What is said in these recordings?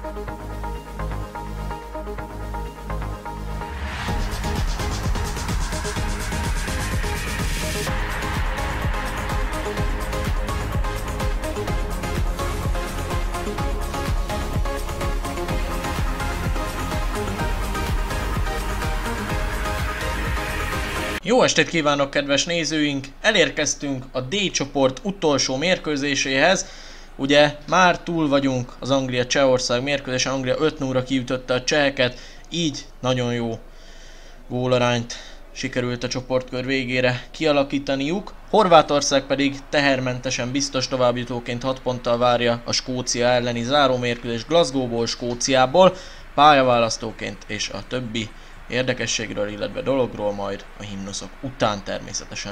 Jó estét kívánok, kedves nézőink! Elérkeztünk a D csoport utolsó mérkőzéséhez. Ugye már túl vagyunk az Anglia-Csehország mérkőzésen, Anglia 5-0-ra kiütötte a cseheket, így nagyon jó gólarányt sikerült a csoportkör végére kialakítaniuk. Horvátország pedig tehermentesen biztos továbbjutóként 6 ponttal várja a Skócia elleni zárómérkőzést Glasgowból, Skóciából, pályaválasztóként és a többi érdekességről, illetve dologról majd a himnuszok után természetesen.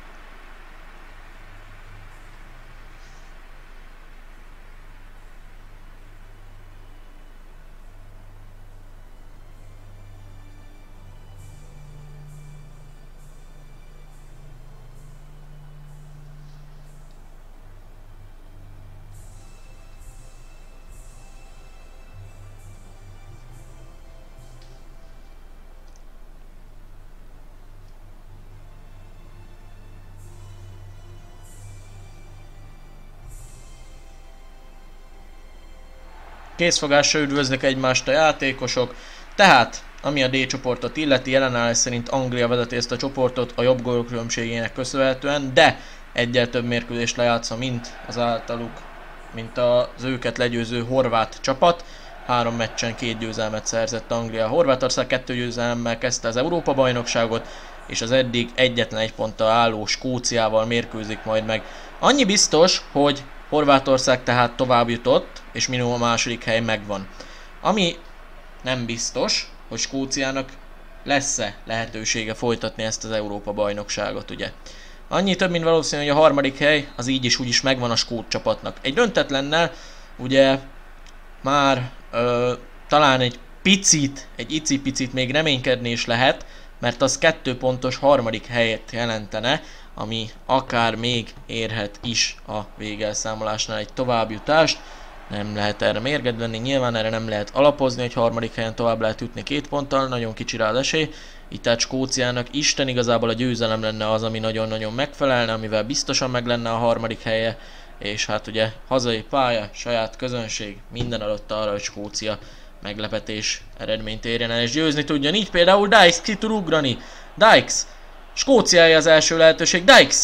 Készfogással üdvözlik egymást a játékosok, tehát ami a D csoportot illeti, jelenállás szerint Anglia vezeti ezt a csoportot a jobb gólkülönbségének köszönhetően, de egyel több mérkőzést lejátszva, mint az őket legyőző horvát csapat. 3 meccsen 2 győzelmet szerzett Anglia. Horvátország 2 győzelemmel kezdte az Európa-bajnokságot, és az eddig egyetlen 1 ponttal álló Skóciával mérkőzik majd meg. Annyi biztos, hogy Horvátország tehát tovább jutott, és minimum a második hely megvan. Ami nem biztos, hogy Skóciának lesz-e lehetősége folytatni ezt az Európa-bajnokságot, ugye. Annyi több, mint valószínű, hogy a harmadik hely az így is úgy is megvan a skót csapatnak. Egy döntetlennel ugye már talán egy icipicit még reménykedni is lehet, mert az 2 pontos harmadik helyet jelentene, ami akár még érhet is a végelszámolásnál egy továbbjutást. Nem lehet erre mérget venni, nyilván erre nem lehet alapozni, hogy harmadik helyen tovább lehet jutni 2 ponttal, nagyon kicsi rá az esély. Itt tehát Skóciának Isten igazából a győzelem lenne az, ami nagyon-nagyon megfelelne, amivel biztosan meg lenne a harmadik helye, és hát ugye hazai pálya, saját közönség, minden adott arra, hogy Skócia meglepetés eredményt érjen el és győzni tudjon. Így például Dykes ki tud ugrani. Dykes! Skóciája az első lehetőség, Dykes!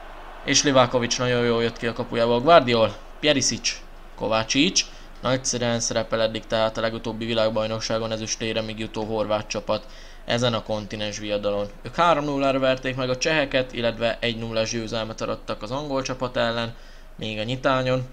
És Livakovic nagyon jól jött ki a kapujából. Gvardiol, Perisic, Kovácsics. Nagyszerűen szerepel eddig tehát a legutóbbi világbajnokságon ezüstére még jutó horvát csapat ezen a kontinens viadalon. Ők 3-0-ra verték meg a cseheket, illetve 1-0-as győzelmet arattak az angol csapat ellen, még a nyitányon.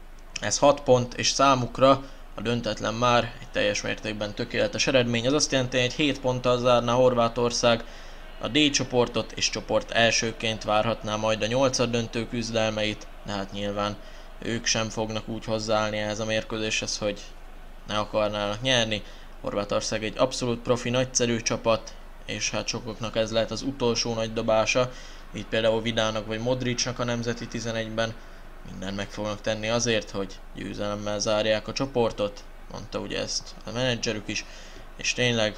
Ez 6 pont, és számukra a döntetlen már egy teljes mértékben tökéletes eredmény. Az azt jelenti, hogy egy 7 ponttal zárná Horvátország a D csoportot, és csoport elsőként várhatná majd a 8. döntő küzdelmeit, de hát nyilván ők sem fognak úgy hozzáállni ehhez a mérkőzéshez, hogy ne akarnának nyerni. Horvátország egy abszolút profi, nagyszerű csapat, és hát sokaknak ez lehet az utolsó nagy dobása. Így például Vidának vagy Modricnak a nemzeti 11-ben mindent meg fognak tenni azért, hogy győzelemmel zárják a csoportot. Mondta ugye ezt a menedzserük is, és tényleg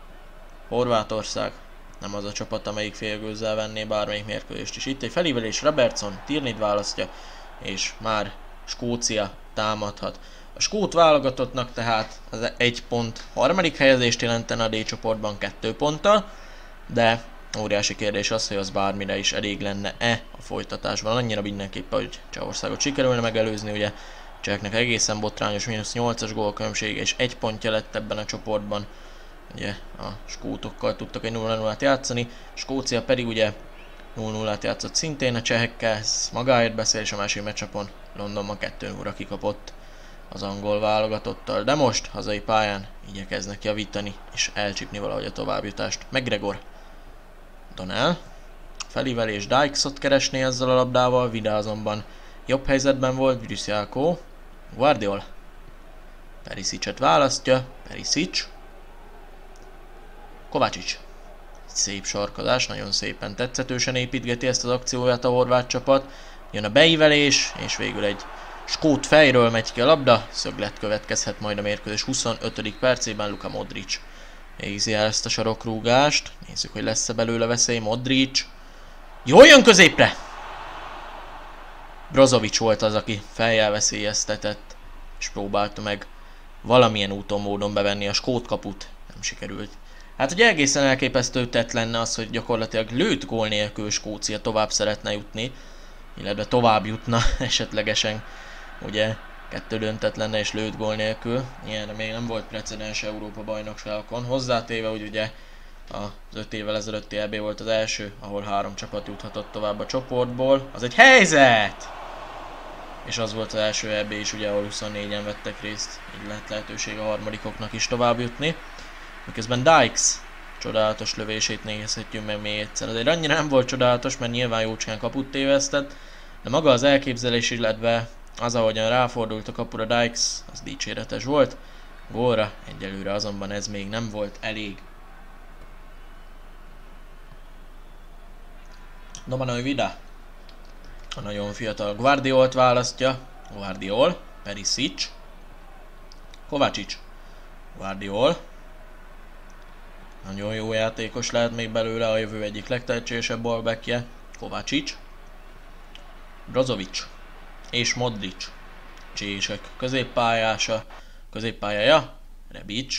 Horvátország nem az a csapat, amelyik félgőzzel venné bármelyik mérkőzést is. Itt egy felívelés, Robertson Tierneyt választja, és már Skócia támadhat. A skót válogatottnak tehát az 1 pont harmadik helyezést jelentene a D csoportban 2 ponttal, de óriási kérdés az, hogy az bármire is elég lenne-e a folytatásban. Annyira mindenképpen, hogy Csehországot sikerülne megelőzni, ugye cseheknek egészen botrányos -8-as gólkülönbség és 1 pontja lett ebben a csoportban. Ugye a skótokkal tudtak egy 0-0-át játszani, Skócia pedig ugye 0-0-át játszott szintén a csehekkel, ez magáért beszél, és a másik meccsapon Londonban 2-0-ra kikapott az angol válogatottal, de most hazai pályán igyekeznek javítani és elcsípni valahogy a továbbjutást. McGregor, Donnell, felívelés, Dykes-ot keresné ezzel a labdával, Vida azonban jobb helyzetben volt, Brüsszelko, Gvardiol, Perisicet választja, Perisic, Kovácsics. Szép sarkazás, nagyon szépen tetszetősen építgeti ezt az akcióját a horvát csapat. Jön a beívelés, és végül egy Skót fejről megy ki a labda, szöglet következhet majd a mérkőzés 25. percében. Luka Modric végzi el ezt a sarokrúgást. Nézzük, hogy lesz-e belőle veszély. Modric. Jól jön középre! Brozovic volt az, aki fejjel veszélyeztetett, és próbálta meg valamilyen úton módon bevenni a skót kaput. Nem sikerült. Hát ugye egészen elképesztő tett lenne az, hogy gyakorlatilag lőtt gól nélkül Skócia tovább szeretne jutni, illetve tovább jutna esetlegesen, ugye 2 döntetlenne és lőtt gól nélkül. Ilyenre még nem volt precedens Európa bajnokságokon. Hozzátéve, hogy ugye az 5 évvel ezelőtti EB volt az első, ahol 3 csapat juthatott tovább a csoportból. Az egy helyzet! És az volt az első EB is, ugye, ahol 24-en vettek részt, így lett lehetőség a harmadikoknak is tovább jutni. Miközben Dykes csodálatos lövését nézhetjük meg még egyszer. Azért annyira nem volt csodálatos, mert nyilván jócskán kaput tévesztett, de maga az elképzelés, illetve az, ahogyan ráfordult a kapura Dykes, az dicséretes volt. Gólra egyelőre azonban ez még nem volt elég. Domanovi Vida a nagyon fiatal Guardiolt választja. Guardiol, Perisic, Kovacic, Guardiol. Nagyon jó játékos lehet még belőle, a jövő egyik legtehetségesebb ballbackje. Kovacic, Brozovic és Modric. Csések középpályája, Rebic.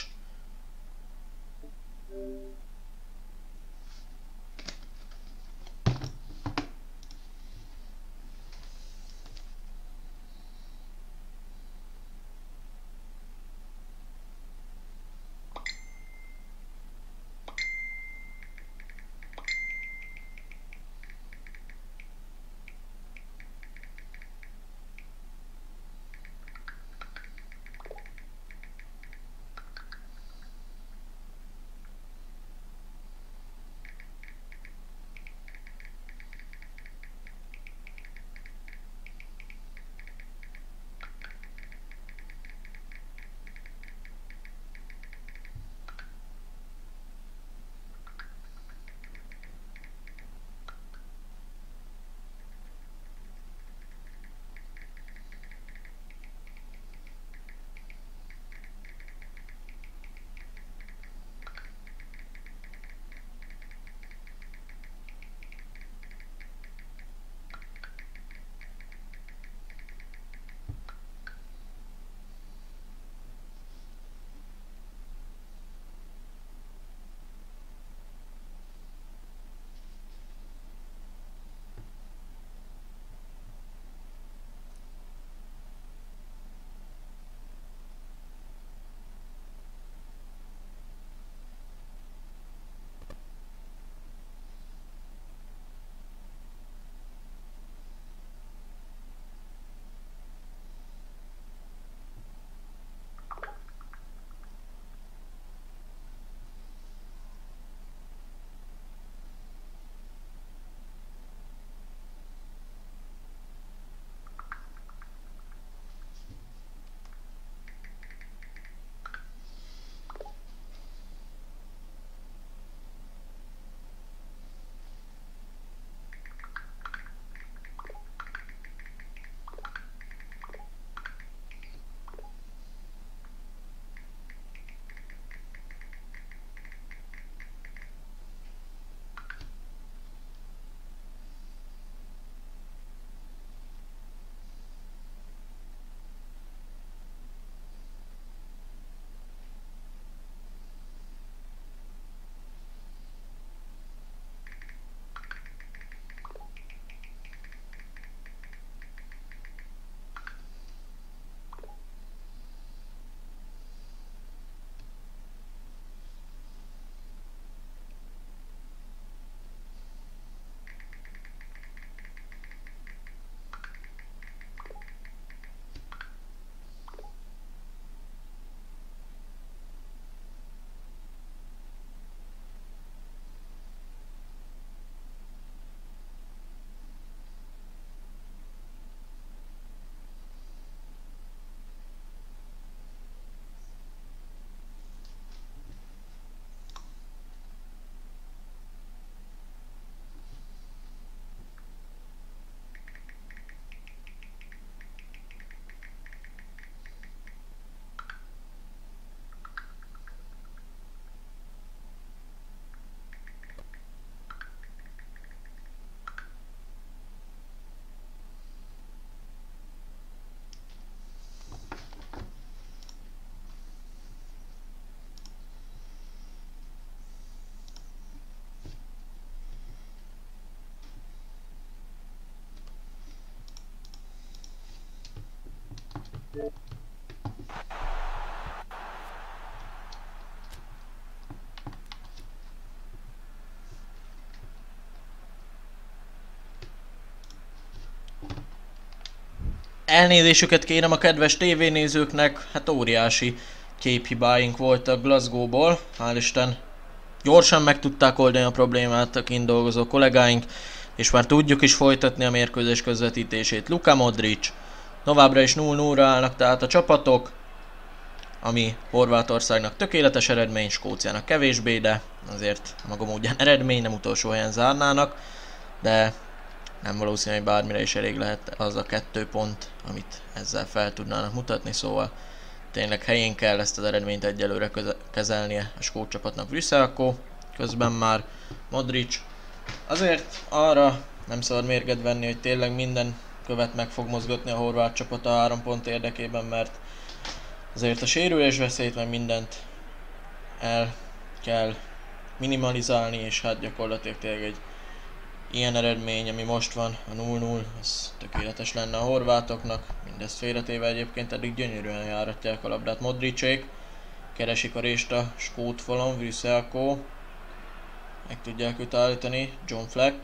Elnézésüket kérem a kedves tévénézőknek, hát óriási képhibáink voltak Glasgow-ból, hál' Isten. Gyorsan meg tudták oldani a problémát a kint dolgozó kollégáink, és már tudjuk is folytatni a mérkőzés közvetítését. Luka Modric, továbbra is 0-0-ra állnak tehát a csapatok, ami Horvátországnak tökéletes eredmény, Skóciának kevésbé, de azért maga módján eredmény, nem utolsó helyen zárnának, de nem valószínű, hogy bármire is elég lehet az a 2 pont, amit ezzel fel tudnának mutatni, szóval tényleg helyén kell ezt az eredményt egyelőre kezelnie a skót csapatnak. Vrüszelko, közben már Modric. Azért arra nem szabad mérget venni, hogy tényleg minden követ meg fog mozgatni a horvát csapat a 3 pont érdekében, mert azért a sérülés veszélyt meg mindent el kell minimalizálni, és hát gyakorlatilag tényleg egy ilyen eredmény, ami most van, a 0-0, az tökéletes lenne a horvátoknak, mindezt félretéve egyébként eddig gyönyörűen járatják a labdát Modricék, keresik a rést a skót falon, Vrüszelko, meg tudják őt állítani, John Fleck.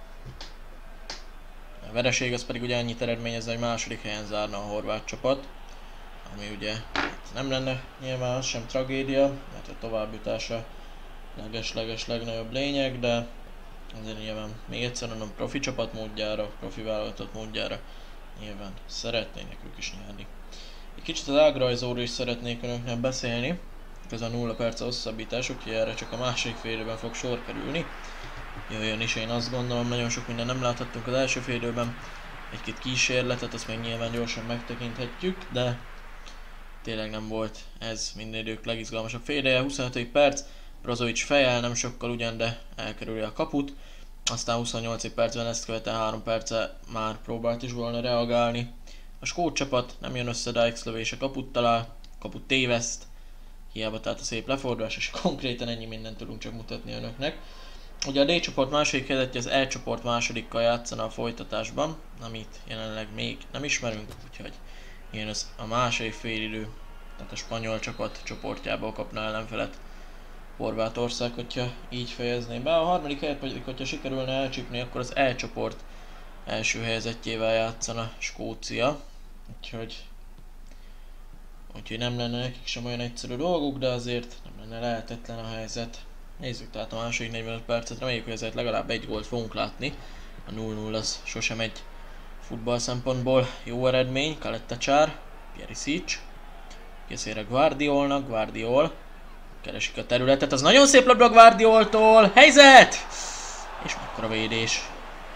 A vereség az pedig ugye annyit eredményez, hogy második helyen zárna a horvát csapat, ami ugye nem lenne nyilván sem tragédia, mert a továbbjutása leges legnagyobb lényeg, de azért nyilván még egyszer mondom, profi csapat módjára, profi válogatott módjára nyilván szeretnének ők is nyerni. Egy kicsit az ágrajzóról is szeretnék önöknek beszélni, ez a 0 perc hosszabbítás, úgyhogy erre csak a második fél időben fog sor kerülni. Jöjjön is, én azt gondolom, nagyon sok minden nem láthattunk az első fél időben, egy-két kísérletet, azt meg nyilván gyorsan megtekinthetjük, de tényleg nem volt ez minden idők legizgalmasabb fél ideje, 25. perc, Brozovic fejel, nem sokkal ugyan, de elkerüli a kaput. Aztán 28. percben ezt követően 3 perce már próbált is volna reagálni. A skót csapat nem jön össze, Dykes lövése kaput talál, kaput téveszt. Hiába tehát a szép lefordulás, és konkrétan ennyi mindent tudunk csak mutatni önöknek. Ugye a D csoport második helyezettje az E csoport másodikkal játszana a folytatásban, amit jelenleg még nem ismerünk, úgyhogy ilyen az a második félidő, tehát a spanyol csapat csoportjából kapna ellenfelet Horvátország, hogyha így fejezné be. A harmadik helyet pedig, hogyha sikerülne elcsípni, akkor az E csoport első helyezettjével játszana Skócia. Úgyhogy nem lenne nekik sem olyan egyszerű dolguk, de azért nem lenne lehetetlen a helyzet. Nézzük tehát a második 45 percet, reméljük, hogy ezért legalább egy gólt fogunk látni. A 0-0 az sosem egy futball szempontból jó eredmény. Kalettacsár, Perisic, készére Guardiol. Keresik a területet, az nagyon szép labda Guardioltól, helyzet! És mekkora védés.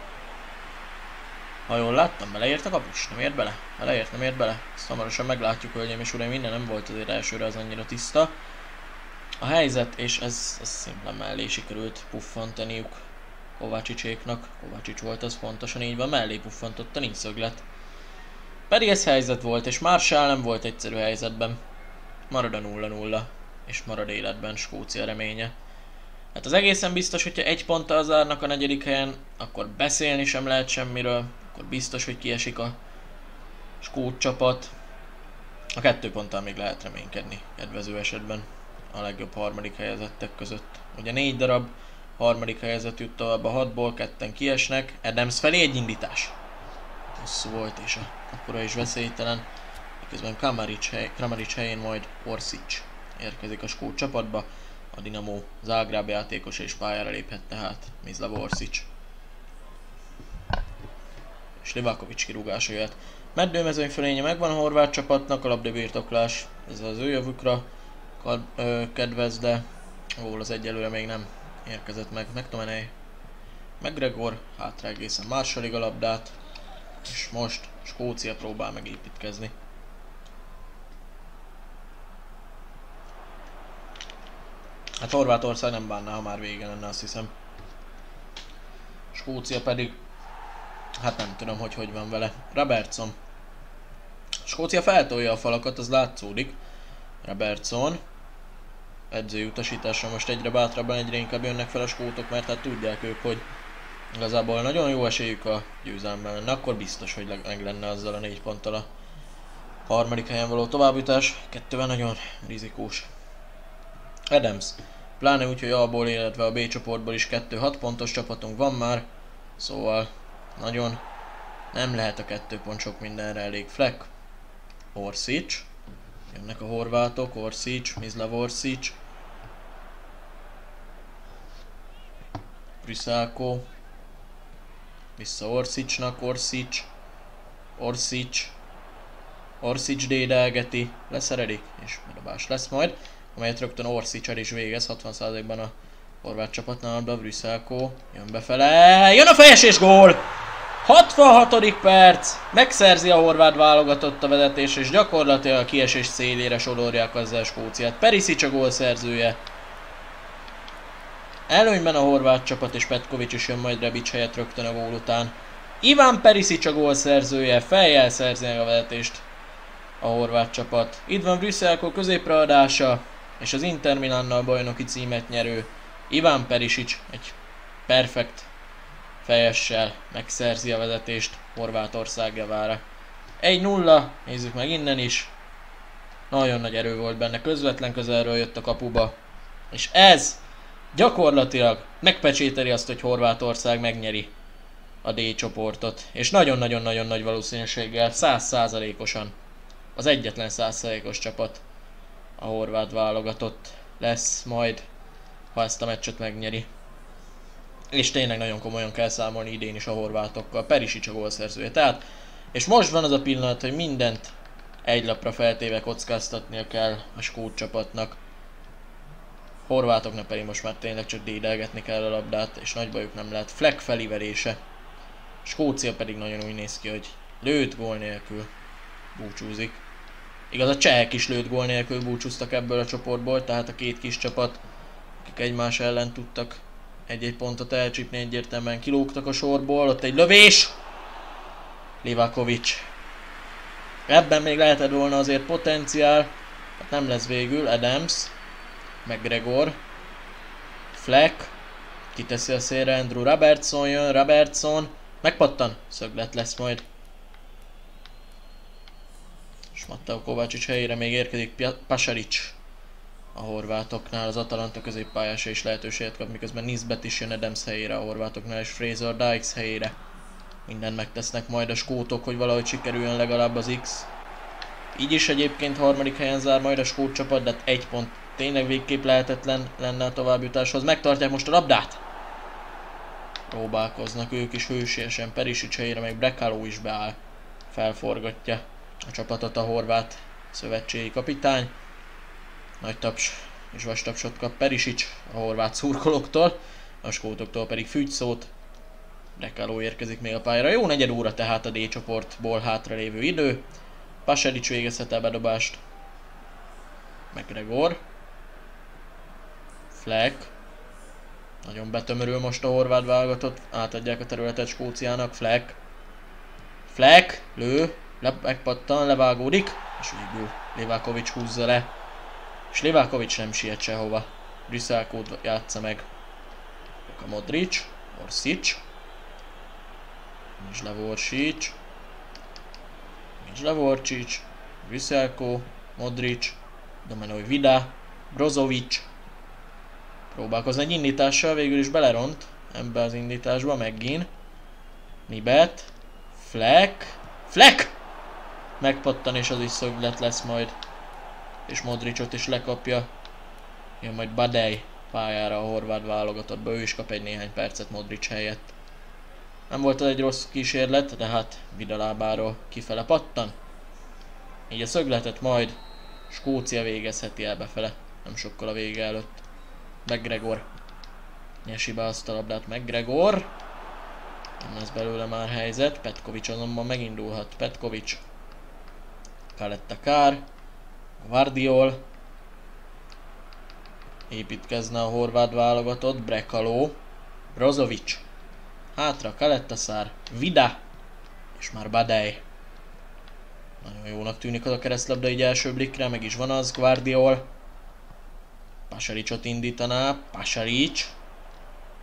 Ha jól láttam, beleért a kapus? Nem ért bele? Nem ért bele. Ezt hamarosan meglátjuk, hölgyeim és uraim, minden nem volt azért elsőre az annyira tiszta. A helyzet, és ez szimplán mellé sikerült puffantaniuk Kovácsicséknak. Kovácsics volt az pontosan így van, mellé puffantotta, nincs szöglet. Pedig ez helyzet volt, és Marshall nem volt egyszerű helyzetben. Marad a 0-0. És marad életben Skócia reménye. Hát az egészen biztos, hogyha egy ponttal zárnak a 4. helyen, akkor beszélni sem lehet semmiről, akkor biztos, hogy kiesik a skót csapat. A 2 ponttal még lehet reménykedni, kedvező esetben a legjobb harmadik helyezettek között. Ugye 4 darab harmadik helyezett jut tovább a 6-ból, 2-en kiesnek, Adams felé egy indítás. Hosszú volt és akkora is veszélytelen, miközben Kramaric helyén majd Orsic érkezik a skót csapatba, a Dinamo Zágráb játékos és pályára léphet tehát Mislav Orsic. És Livakovic kirúgása jöhet. Meddőmezőny fölénye megvan a horvát csapatnak, a labdabirtoklás ez az ő javukra kedvez, de gól az egyelőre még nem érkezett meg. McTominay, McGregor, hátra egészen Marshallig a labdát, és most Skócia próbál megépítkezni. Hát Horvátország nem bánná, ha már vége lenne, azt hiszem. Skócia pedig, hát nem tudom, hogy van vele. Robertson. Skócia feltolja a falakat, az látszódik. Robertson. Edzői utasításra most egyre bátrabban, egyre inkább jönnek fel a skótok, mert hát tudják ők, hogy igazából nagyon jó esélyük a győzelemben lenne. Akkor biztos, hogy meg lenne azzal a 4 ponttal a Harmadik helyen való továbbjutás, kettővel nagyon rizikós. Adams. Pláne úgy, hogy A-ból, illetve a B csoportból is 2-6 pontos csapatunk van már. Szóval nagyon nem lehet a 2 pont sok mindenre elég. Fleck. Orsic. Jönnek a horvátok. Orsic, Mislav Orsic. Brüsselko. Vissza Orsicnak. Orsic dédelgeti. Leszeredik, és bedobás lesz majd, amelyet rögtön Orsic el is végez, 60%-ban a horvát csapatnál, de Brüsselko jön befele, jön a fejes és gól! 66. perc, megszerzi a horvát válogatott a vezetés, és gyakorlatilag a kiesés szélére sodorják azzal Skóciát. Perisic a gólszerzője. Előnyben a horvát csapat, és Petkovics is jön majd Rebic helyett rögtön a gól után. Iván Perisic a gólszerzője, fejjel szerzi meg a vezetést a horvát csapat. Itt van Brüsselko középradása, és az Inter Milannal bajnoki címet nyerő Iván Perisic egy perfekt fejessel megszerzi a vezetést Horvátország javára. 1-0, nézzük meg innen is. Nagyon nagy erő volt benne, közvetlen közelről jött a kapuba. És ez gyakorlatilag megpecsételi azt, hogy Horvátország megnyeri a D csoportot. És nagyon-nagyon-nagyon nagy valószínűséggel, 100%-osan az egyetlen 100%-os csapat a horvát válogatott lesz majd, ha ezt a meccset megnyeri. És tényleg nagyon komolyan kell számolni idén is a horvátokkal. Perisic a gólszerzője. Tehát, és most van az a pillanat, hogy mindent egy lapra feltéve kockáztatnia kell a skót csapatnak. Horvátoknak pedig most már tényleg csak dédelgetni kell a labdát, és nagy bajuk nem lehet. Fleck felívelése. Skócia pedig nagyon úgy néz ki, hogy lőtt gól nélkül búcsúzik. Igaz, a csehek is lőtt gól nélkül búcsúztak ebből a csoportból, tehát a két kis csapat, akik egymás ellen tudtak egy-egy pontot elcsípni, egyértelműen kilógtak a sorból. Ott egy lövés! Livakovic. Ebben még lehetett volna azért potenciál, hát nem lesz végül. Adams, McGregor, Fleck, kiteszi a szélre, Andrew Robertson jön, Robertson, megpattan, szöglet lesz majd. És Matteo Kovácsics helyére még érkezik Pasalic a horvátoknál, az Atalanta középpályása is lehetőséget kap, miközben Nisbet is jön Adams helyére a horvátoknál, és Fraser Dykes helyére. Mindent megtesznek majd a skótok, hogy valahogy sikerüljön legalább az X. Így is egyébként harmadik helyen zár majd a skót csapat, de egy pont tényleg végképp lehetetlen lenne a továbbjutáshoz. Megtartják most a labdát! Próbálkoznak ők is hősiesen, Perisic helyére, meg Brekalo is beáll. Felforgatja a csapatot a horvát szövetségi kapitány. Nagy taps és vastapsot kap Perisic a horvát szurkolóktól, a skótoktól pedig Fügyszót. Brekalo érkezik még a pályára. Jó negyed óra tehát a D csoportból hátralévő idő. Pasalic végezhet el bedobást. McGregor. Fleck. Nagyon betömörül most a horvát válogatott. Átadják a területet Skóciának. Fleck. Lő. Megpattan, levágódik. És végül Livakovic húzza le. És Livakovic nem siet sehova. Brüsselkót játsza meg. A Modric. Orsic. Mislav-Orsic, Brüsselko, Modric, Domenoy Vida, Brozovic. Próbálkozni egy indítással, végül is beleront ebbe az indításba, megint. Nibet, Fleck! Megpattan, és az is szöglet lesz majd. És Modricot is lekapja. Jön majd Badej pályára a horvát válogatottba, ő is kap egy néhány percet Modric helyett. Nem volt ez egy rossz kísérlet, de hát Vida lábáról kifele pattan. Így a szögletet majd Skócia végezheti el befele, nem sokkal a vége előtt. McGregor nyesi be azt a labdát, McGregor. Nem lesz belőle már helyzet, Petkovic azonban megindulhat. Petkovic, Kaletta-Kár, Gvardiol. Építkezne a horvát válogatott, Brekalo, Brozovic. Hátra Kaletta-Szár, Vida, és már Badej. Nagyon jónak tűnik az a keresztlabda így első blikre, meg is van az, Gvardiol. Pasalicot indítaná, Pasalic.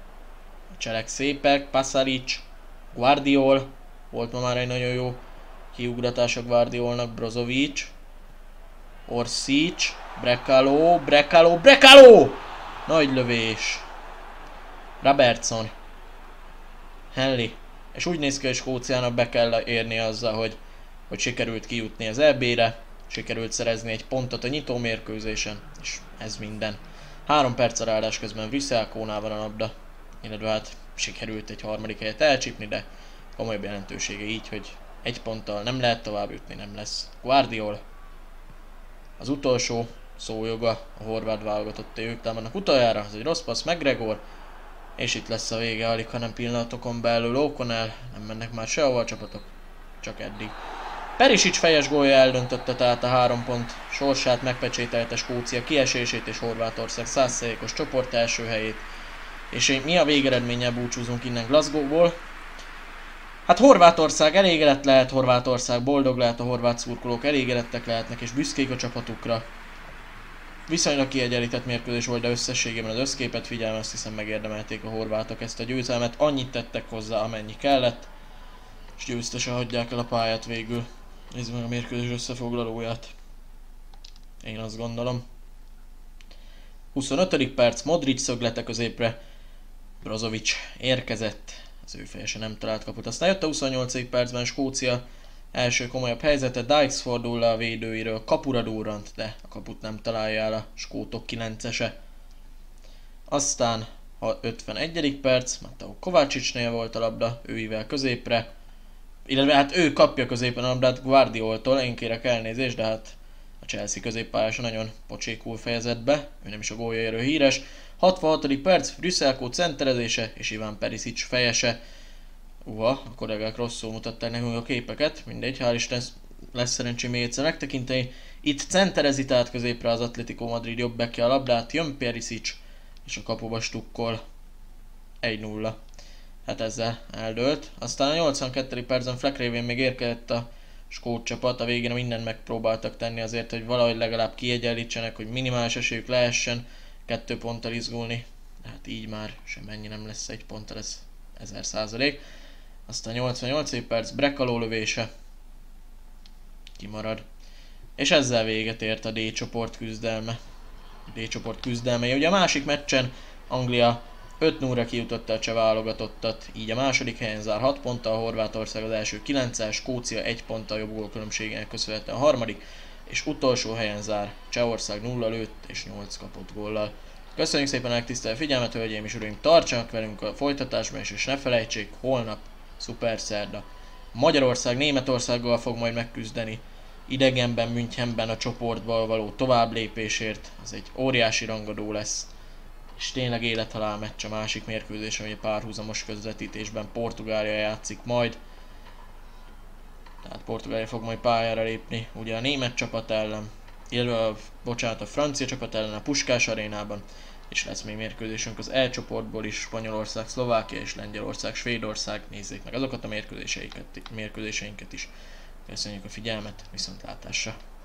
A cselek szépek, Pasalic, Gvardiol. Volt ma már egy nagyon jó Kiugratás a Guardiolnak, Brozovic. Orsic, Brekalo! Nagy lövés. Robertson. Henley. És úgy néz ki, hogy Skóciának be kell érni azzal, hogy sikerült kijutni az EB-re. Sikerült szerezni egy pontot a nyitó mérkőzésen. És ez minden. 3 perc a ráadás közben Vrüszelkónál van a labda. Illetve hát sikerült egy harmadik helyet elcsípni, de komolyabb jelentősége így, hogy 1 ponttal nem lehet tovább jutni, nem lesz. Guardiol. Az utolsó szójoga a horvát válogatott, ők támadnak utoljára, ez egy rossz passz, McGregor, és itt lesz a vége, alig hanem pillanatokon belül O'Connell, nem mennek már sehova a csapatok, csak eddig. Perisic fejes gólja eldöntötte tehát a 3 pont sorsát, megpecsételte Skócia kiesését és Horvátország 100%-os csoport első helyét. És mi a végeredménnyel búcsúzunk innen Glasgow-ból? Hát Horvátország elégedett lehet, Horvátország boldog lehet, a horvát szurkolók elégedettek lehetnek és büszkék a csapatukra. Viszonylag kiegyenlített mérkőzés volt, de összességében az összképet figyelme, azt hiszem megérdemelték a horvátok ezt a győzelmet. Annyit tettek hozzá, amennyi kellett, és győztesen hagyják el a pályát végül. Nézzük meg a mérkőzés összefoglalóját. Én azt gondolom. 25. perc, Modric szöglete középre. Brozovic érkezett. Az ő fejese nem talált kaput. Aztán jött a 28. percben Skócia első komolyabb helyzete. Dykes fordul le a védőiről, kapura durrant, de a kaput nem találja el a skótok 9-ese. Aztán a 51. perc, Mateo Kovácsicsnél volt a labda, ő ível középre. Illetve hát ő kapja középen a labdát Guardioltól, én kérek elnézést, de hát a Chelsea középpályása nagyon pocsékul fejezett be, ő nem is a góljaéről híres. 66. perc, Vrüszelkó centerezése és Ivan Perisic fejese. A kollégák rosszul mutatták nekünk a képeket, mindegy, hál' Isten lesz szerencsém még egyszer megtekinteni. Itt centerezi tehát középre az Atletico Madrid jobb backje a labdát, jön Perisic és a kapuba stukkol. 1-0. Hát ezzel eldőlt. Aztán a 82. percben Fleck révén még érkezett a skót csapat, a végén mindent megpróbáltak tenni azért, hogy valahogy legalább kiegyenlítsenek, hogy minimális esélyük lehessen 2 ponttal izgulni. Hát így már semmennyi nem lesz, 1 ponttal, ez 1000%. Aztán 88. perc, Brekalo lövése. Kimarad. És ezzel véget ért a D csoport küzdelme. D csoport küzdelmei. Ugye a másik meccsen Anglia 5-0-ra kijutotta a cseh válogatottat, így a második helyen zár 6 ponttal, Horvátország az első 9-el, Skócia 1 ponttal jobb gólkülönbségének köszönhetően a harmadik, és utolsó helyen zár Csehország 0 lőtt és 8 kapott góllal. Köszönjük szépen a legtisztelő figyelmet, hölgyeim és uraim, tartsanak velünk a folytatásban, és ne felejtsék, holnap szuper szerda. Magyarország Németországgal fog majd megküzdeni, idegenben, Münchenben a csoportból való tovább lépésért, az egy óriási rangadó lesz. És tényleg élethalál meccs a másik mérkőzés, ami a párhuzamos közvetítésben Portugália játszik majd. Tehát Portugália fog majd pályára lépni, ugye a német csapat ellen, illetve a francia csapat ellen a Puskás arénában, és lesz még mérkőzésünk az E csoportból is, Spanyolország, Szlovákia és Lengyelország, Svédország, nézzék meg azokat a mérkőzéseinket is. Köszönjük a figyelmet, viszontlátásra!